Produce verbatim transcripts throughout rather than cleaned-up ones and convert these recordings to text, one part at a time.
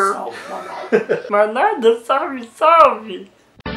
Salve, manada. Manada, salve, salve.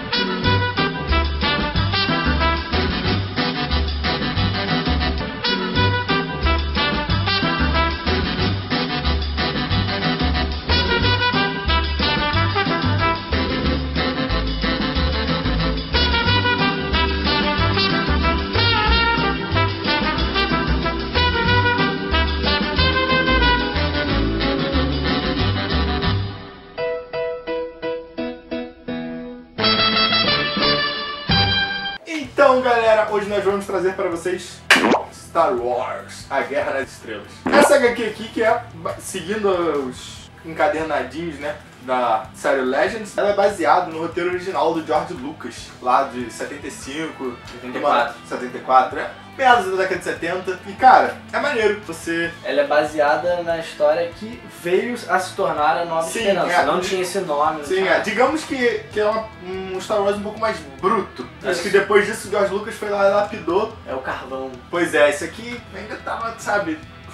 Então, galera, hoje nós vamos trazer para vocês Star Wars, A Guerra nas Estrelas. Essa agá quê aqui, que é, seguindo os encadernadinhos, né, da série Legends, ela é baseada no roteiro original do George Lucas, lá de setenta e cinco, setenta e quatro. setenta e quatro, né? Meados da década de setenta. E, cara, é maneiro você... Ela é baseada na história que veio a se tornar a Nova Sim, Esperança. é. Não tinha esse nome. Sim, é. Digamos que, que é uma, um Star Wars um pouco mais bruto. Acho Isso. que depois disso o George Lucas foi lá e lapidou. É o carvão. Pois é, esse aqui ainda tava, sabe...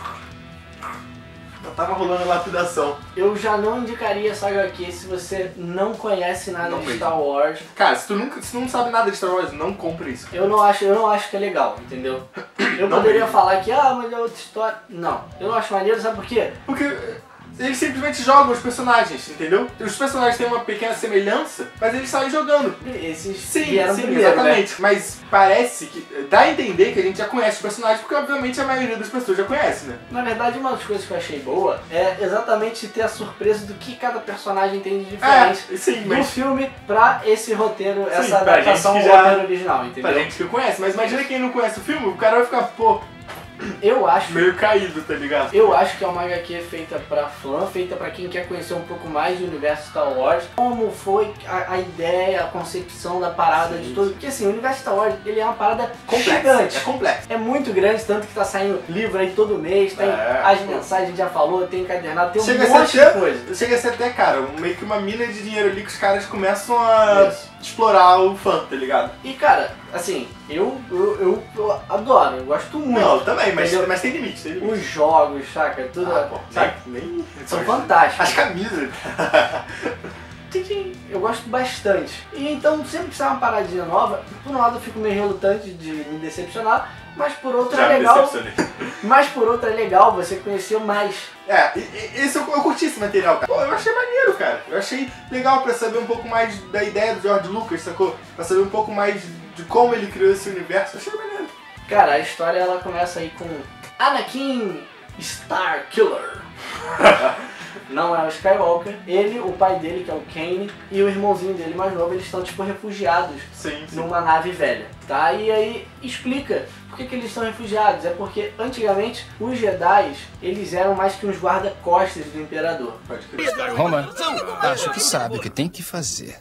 Já tava rolando lapidação. Eu já não indicaria essa agá quê se você não conhece nada Não de mesmo. Star Wars. Cara, se tu, nunca, se tu não sabe nada de Star Wars, não compre isso. Eu não acho, eu não acho que é legal, entendeu? Eu Não poderia mesmo. falar que, ah, mas é outra história. Não, eu não acho maneiro, sabe por quê? Porque eles simplesmente jogam os personagens, entendeu? Os personagens têm uma pequena semelhança, mas eles saem jogando. Esses Sim, vieram sim, primeiro, exatamente. né? Mas parece que... dá a entender que a gente já conhece os personagens, porque obviamente a maioria das pessoas já conhece, né? Na verdade, uma das coisas que eu achei boa é exatamente ter a surpresa do que cada personagem tem de diferente É, sim, do mas... filme pra esse roteiro, Sim, essa pra adaptação gente ao que já- roteiro original, entendeu? Pra gente que conhece, mas imagina quem não conhece o filme, o cara vai ficar, pô, Eu acho, meio caído, tá ligado? eu acho que é uma agá quê feita pra fã, feita pra quem quer conhecer um pouco mais do universo Star Wars, como foi a, a ideia, a concepção da parada Sim, de tudo. Porque assim, o universo Star Wars, ele é uma parada Complexo, gigante. é complexo. É muito grande, tanto que tá saindo livro aí todo mês, tem É, as pô. mensagens, a gente já falou, tem encadernado, tem um Chega a monte ser de até- coisa. Chega a ser até, cara, um- meio que uma mina de dinheiro ali que os caras começam a Isso. explorar o fã, tá ligado? E cara, assim, eu, eu, eu, eu adoro, eu gosto muito. Não, também, mas, Entendeu? mas tem limite, tem limite. Os jogos, saca? Tudo, Ah, pô, sabe? nem, nem... São fantásticos. As camisas. Eu gosto bastante. E então, sempre que sai uma paradinha nova, por um lado eu fico meio relutante de me decepcionar, mas por outro Já é me legal. decepcionei. Mas por outro é legal você conhecer mais. É, e- e- esse eu, eu curti esse material, cara. Pô, eu achei maneiro, cara. Eu achei legal pra saber um pouco mais da ideia do George Lucas, sacou? Pra saber um pouco mais de como ele criou esse universo. Eu achei maneiro. Cara, a história ela começa aí com Anakin Starkiller. Não é o Skywalker, ele, o pai dele, que é o Kaine, e o irmãozinho dele mais novo, eles estão tipo refugiados Sim, sim. numa nave velha, tá? E aí explica por que, que eles estão refugiados. É porque antigamente os Jedi, eles eram mais que uns guarda-costas do Imperador. Pode crer. Roma, acho que sabe o que tem que fazer.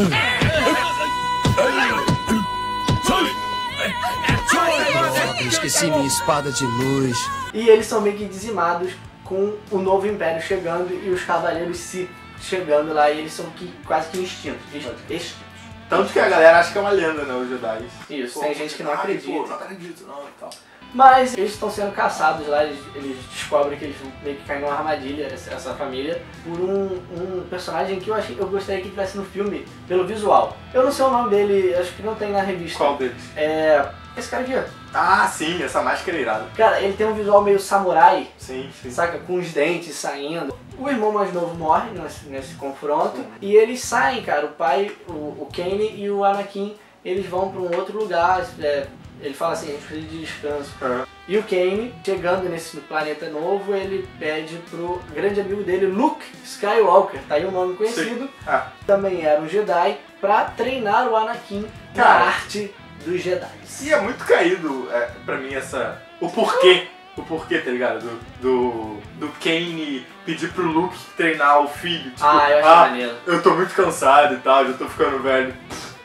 Droga, esqueci minha espada de luz. E eles são meio que dizimados com o novo Império chegando e os Cavaleiros se chegando lá, e eles são que, quase que extintos. extintos. Tanto que a galera acha que é uma lenda, né, os Jedi. Isso, Pô, tem gente que não ai, acredita. Pô, não acredito, não, e tal. Mas eles estão sendo caçados lá, eles, eles descobrem que eles meio que caem numa armadilha, essa, essa família, por um, um personagem que eu achei, eu gostaria que tivesse no filme, pelo visual. Eu não sei o nome dele, acho que não tem na revista. Qual deles? É. Esse cara aqui, ó. Ah, sim, essa máscara é irada. Cara, ele tem um visual meio samurai, Sim, sim. saca? Com os dentes saindo. O irmão mais novo morre nesse, nesse confronto. E eles saem, cara. O pai, o, o Kaine e o Anakin, eles vão pra um outro lugar. É, ele fala assim, a gente precisa de descanso. Uhum. E o Kaine, chegando nesse planeta novo, ele pede pro grande amigo dele, Luke Skywalker, tá aí o nome conhecido, Ah. também era um Jedi, pra treinar o Anakin Cara. na arte dos Jedi. E é muito caído, é, pra mim, essa... o porquê. O porquê, tá ligado? Do, do, do Kaine pedir pro Luke treinar o filho. Tipo, Ah, eu acho maneiro. eu tô muito cansado e tal, já tô ficando velho.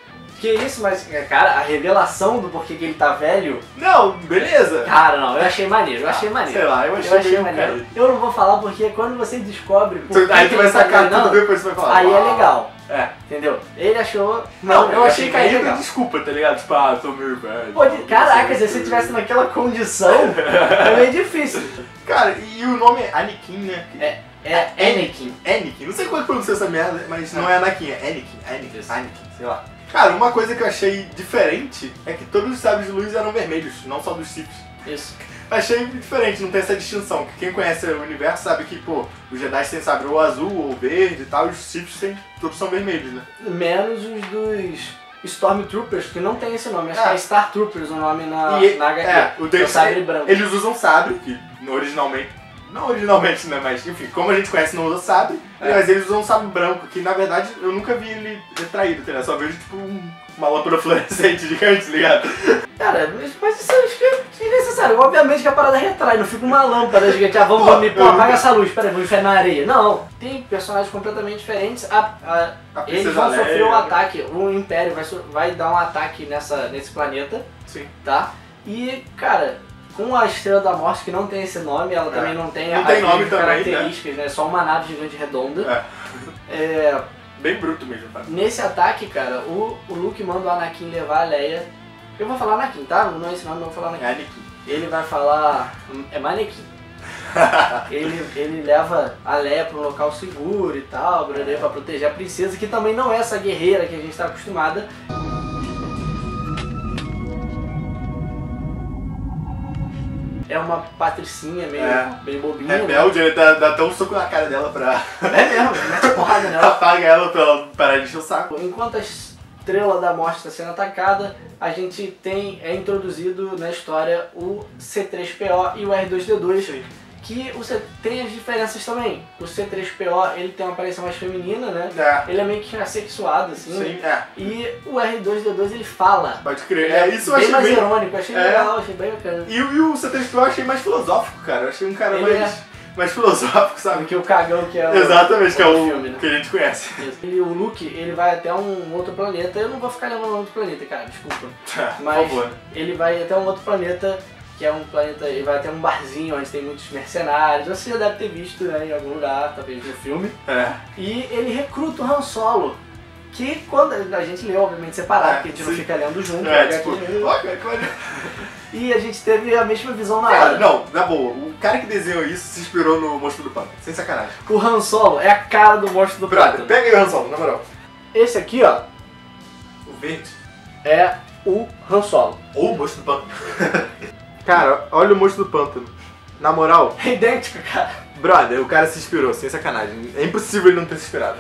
Que isso, mas, cara, a revelação do porquê que ele tá velho... Não, beleza. Cara, não, eu achei maneiro, eu achei maneiro. Sei lá, eu achei, eu achei meio maneiro. caído. Eu não vou falar porque quando você descobre... por Tu- que Aí que tu vai ele tá sacar velho, tudo não, depois você vai falar. aí é "Ah, legal, É. entendeu? Ele achou... Não, eu achei bem caído legal. desculpa, tá ligado? Tipo, ah, tô meio velho. Pô, de- caraca, se você tivesse naquela condição, é meio difícil. Cara, e o nome é Anakin, né? É, é Anakin. Anakin. Não sei como é que pronuncia essa merda, mas não é Anakin, é Anakin. Anakin, Isso. Anakin, sei lá. Cara, uma coisa que eu achei diferente é que todos os sabres de luz eram vermelhos, não só dos Sith. Isso. Achei diferente, não tem essa distinção. Que quem conhece o universo sabe que, pô, os Jedi têm sabre ou azul ou verde e tal, e os Sith têm, todos são vermelhos, né? Menos os dos Stormtroopers, que não tem esse nome. Acho Ah. que é Star Troopers o nome na, E- na H Q. é, o É deles, o sabre branco. eles usam sabre, que originalmente... Não originalmente, né? Mas, enfim, como a gente conhece, não usa sabre. É. Mas eles usam um sabre branco, que na verdade eu nunca vi ele retraído, tá ligado? Só vejo, tipo, um- uma lâmpada fluorescente gigante, ligado? Cara, mas, mas isso eu acho que é desnecessário. Obviamente que a parada retrai, não fica uma lâmpada gigante. Ah, vamos Pô, dormir, pô, eu- apaga essa luz, peraí, vou enfiar na areia. Não, tem personagens completamente diferentes. A, a- A eles Princesa vão sofrer Leia, um né? ataque, o Império vai, so- vai dar um ataque nessa, nesse planeta, Sim. tá? E, cara, com a Estrela da Morte, que não tem esse nome, ela É. também não tem Não as tem nome mesmas também, características, né? Só uma nave gigante redonda. É. É, Bem bruto mesmo, tá? nesse ataque, cara, o, o Luke manda o Anakin levar a Leia. Eu vou falar Anakin, tá? Não é esse nome, eu vou falar Anakin. É Anakin. Ele vai falar... É Manequim. ele, ele leva a Leia para um local seguro e tal, É. pra proteger a princesa, que também não é essa guerreira que a gente está acostumada. É uma patricinha meio, É. meio bobinha. Rebelde, ele dá, dá até um soco na cara dela pra... Né? É mesmo, mete porrada nela. apaga ela pra ela parar de encher o saco. Enquanto a Estrela da Morte está sendo atacada, a gente tem, é introduzido na história o C três P O e o R dois D dois, que o C, tem as diferenças também. O C três P O ele tem uma aparência mais feminina, né? É. Ele é meio que assexuado, assim. Sim, é. E o R dois D dois ele fala. Pode crer. Ele É, isso eu bem achei mais bem... irônico, achei É. legal, achei bem bacana. E, o- e o C três P O eu achei mais filosófico, cara. Eu achei um cara Ele mais, mais filosófico, sabe? Porque o cagão que é o, Exatamente, que é o filme, né? que a gente conhece. Isso. Ele, o Luke, ele vai até um outro planeta. Eu não vou ficar lembrando outro planeta, cara, desculpa. Por Mas favor. ele vai até um outro planeta, que é um planeta, ele vai até um barzinho onde tem muitos mercenários. Você já deve ter visto, né, em algum lugar, talvez no filme. É. E ele recruta o Han Solo, que quando a gente lê, obviamente, separado, É, porque a gente não sim. fica lendo junto. É, né, tipo, aqui. ó, cara, que maneiro. E a gente teve a mesma visão na Cara, hora. não, na boa, o cara que desenhou isso se inspirou no Monstro do Pântano, sem sacanagem. O Han Solo é a cara do monstro do Brother, pântano. pega aí o Han Solo, na moral. Esse aqui, ó, O verde. é o Han Solo. Ou o Monstro do Pântano. Cara, olha o Monstro do Pântano. Na moral, É idêntico, cara. brother, o cara se inspirou, sem sacanagem. É impossível ele não ter se inspirado.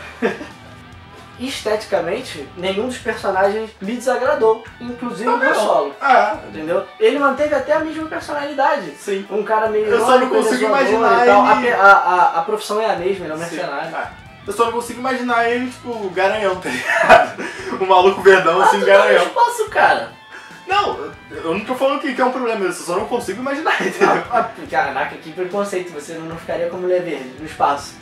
Esteticamente, nenhum dos personagens me desagradou, inclusive o Han Não. Solo. Ah, Entendeu? Ele manteve até a mesma personalidade. sim. Um cara meio Eu só não irônico, consigo zoador imaginar e tal. ele- A, a, a, a profissão é a mesma, ele é um Sim. mercenário. Ah, eu só não consigo imaginar ele, tipo, garanhão, tá ligado? O maluco verdão, Ah, assim, tu tá no garanhão. espaço, cara. Não, eu não tô falando que que é um problema, eu só não consigo imaginar, entendeu? Ah, ah, caraca, que preconceito, você não ficaria como mulher verde no espaço.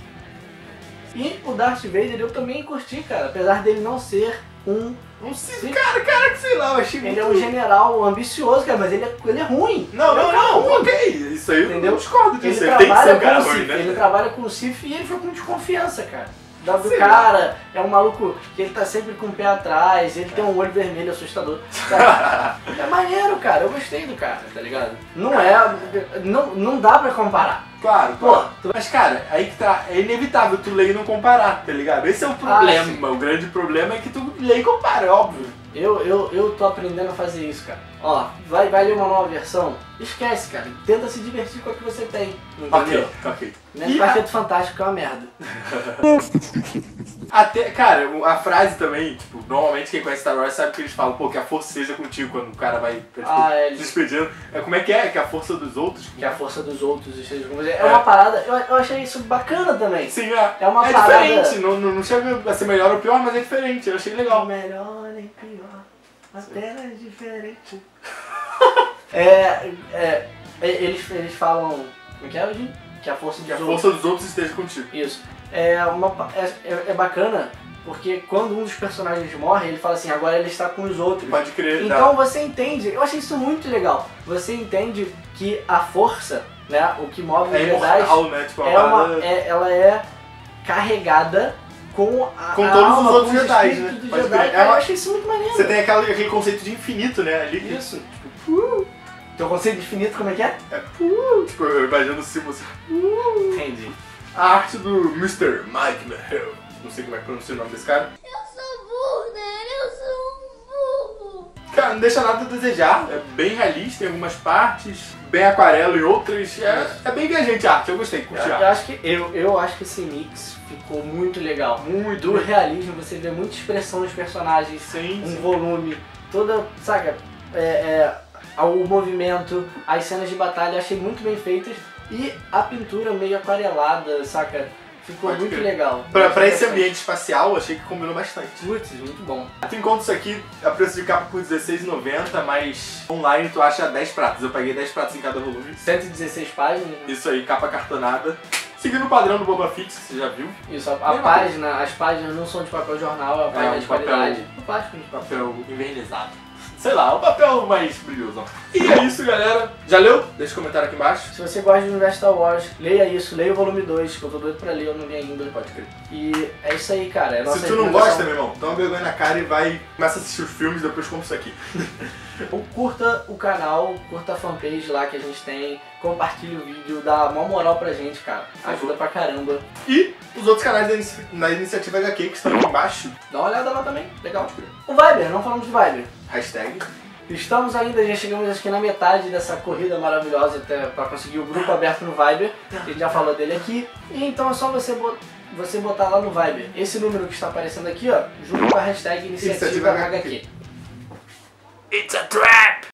E o Darth Vader eu também curti, cara, apesar dele não ser um... Não sei, cara, cara, que sei lá, eu achei Ele é muito... um general ambicioso, cara, mas ele é, ele é ruim. Não, Ele é um não, cara não, ruim. ok, isso aí eu Entendeu? não discordo Ele disso, ele, tem que ser trabalha um cara com o ruim, Sith, né? ele trabalha com o Sith e ele foi com desconfiança, cara. Da- Do Sei cara, é um maluco que ele tá sempre com o pé atrás, ele tem um olho vermelho assustador. Cara, é maneiro, cara, eu gostei do cara, tá ligado? Não é, não, não dá pra comparar. Claro, Pô, claro. Mas, cara, aí que tá, é inevitável tu ler e não comparar, tá ligado? Esse é o problema, o grande problema é que tu lê e compara, é óbvio. Eu, eu, eu tô aprendendo a fazer isso, cara. Ó, vai, vai ler uma nova versão, esquece, cara, tenta se divertir com a que você tem, entendeu? Ok, ok. Né? E Quarteto Fantástico é uma merda. Até, cara, a frase também, tipo, normalmente quem conhece Star Wars sabe que eles falam, pô, que a força seja contigo quando o cara vai, tipo, Ah, é, eles- se despedindo. É, como é que é? Que a força dos outros? Que a força dos outros esteja com você. É É. uma parada, eu, eu achei isso bacana também. Sim, é. É uma é parada- diferente, não, não não chega a ser melhor ou pior, mas é diferente, eu achei legal. Melhor nem pior, apenas diferente. é, é, eles, eles falam, como é que é, Eugênio? Que a força dos Que a outros... força dos outros esteja contigo. Isso. É, uma, pa- é, é- é bacana porque quando um dos personagens morre, ele fala assim, agora ele está com os outros. Pode crer. Então você entende, eu achei isso muito legal, você entende que a força, né, o que move é os Jedi, imortal, né? Tipo, é uma, é, ela é carregada com, a, com a todos alma, os outros com os Jedi, espíritos né? do Pode Jedi, crer. cara, É uma- eu achei isso muito maneiro. Você tem aquela, aquele conceito de infinito, né? Ali que, Isso, tipo, uh, teu conceito de infinito, como é que é? é, uh, tipo, eu imagino o símbolo assim. Entendi. A arte do mister Mike Mahale. Não sei como é que pronuncia o nome desse cara. Eu sou burro, né? Eu sou um burro. Cara, não deixa nada a desejar. É bem realista em algumas partes, bem aquarela em outras. É, é bem viajante a arte, eu gostei, curti a Eu arte. acho que, eu, eu acho que esse mix ficou muito legal. Muito. Do realismo, você vê muita expressão dos personagens, Sim, um sim. volume, toda, saca, é, é, o movimento, as cenas de batalha, achei muito bem feitas e a pintura meio aquarelada, saca, ficou Pode muito crer. legal. Pra, Muito pra esse interessante. ambiente espacial, achei que combinou bastante. Putz, muito bom. Tu encontra isso aqui a preço de capa por dezesseis reais e noventa centavos, mas online tu acha dez pratos. Eu paguei dez pratos em cada volume. cento e dezesseis páginas, né? Isso aí, capa cartonada. Seguindo o padrão do Boba Fett, que você já viu. Isso, a, a Mesma página, as páginas não são de papel jornal, é uma página um de papel- qualidade. O plástico de papel. Papel envernizado. Sei lá, o papel mais brilhoso. E é isso, galera. Já leu? Deixa um comentário aqui embaixo. Se você gosta de universo Star Wars, leia isso, leia o volume dois, que eu tô doido pra ler, eu não li ainda. Pode crer. E é isso aí, cara. É a nossa Se tu não recomendação. gosta, meu irmão, toma vergonha na cara e vai. Começa a assistir os filmes e depois compra isso aqui. Ou curta o canal, curta a fanpage lá que a gente tem, compartilha o vídeo, dá mó moral pra gente, cara. Ajuda pra caramba. E os outros canais da, inici- da Iniciativa H Q que estão aqui embaixo. Dá uma olhada lá também, legal. O Viber, não falamos de Viber. Hashtag. Estamos ainda, já chegamos acho que na metade dessa corrida maravilhosa até pra conseguir o grupo aberto no Viber. A gente já falou dele aqui. E então é só você, bot- você botar lá no Viber esse número que está aparecendo aqui, ó, junto com a hashtag Iniciativa Iniciativa H Q. It's a trap!